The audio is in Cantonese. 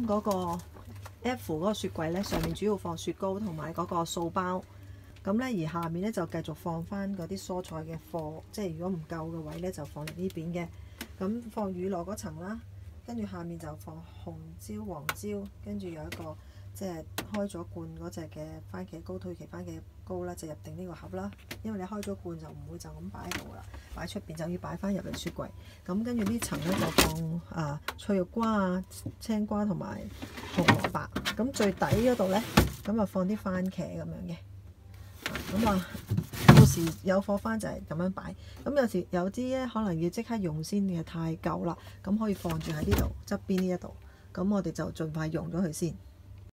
嗰個 F 嗰個雪櫃咧，上面主要放雪糕同埋嗰個素包。咁咧，而下面咧就繼續放翻嗰啲蔬菜嘅貨，即係如果唔夠嘅位咧，就放嚟呢邊嘅。咁放乳酪嗰層啦，跟住下面就放紅椒、黃椒，跟住有一個即係開咗罐嗰隻嘅番茄膏、土耳其番茄膏啦，就入定呢個盒啦。因為你開咗罐就唔會就咁擺喺度啦，擺出邊就要擺翻入嚟雪櫃。咁跟住呢層咧就放脆肉瓜啊、青瓜同埋紅蘿蔔。咁最底嗰度咧，咁啊放啲番茄咁樣嘅。咁到時有火翻就係咁樣擺。咁有時有啲咧可能要即刻用先嘅太舊啦，咁可以放住喺呢度側邊呢一度。咁我哋就盡快用咗佢先。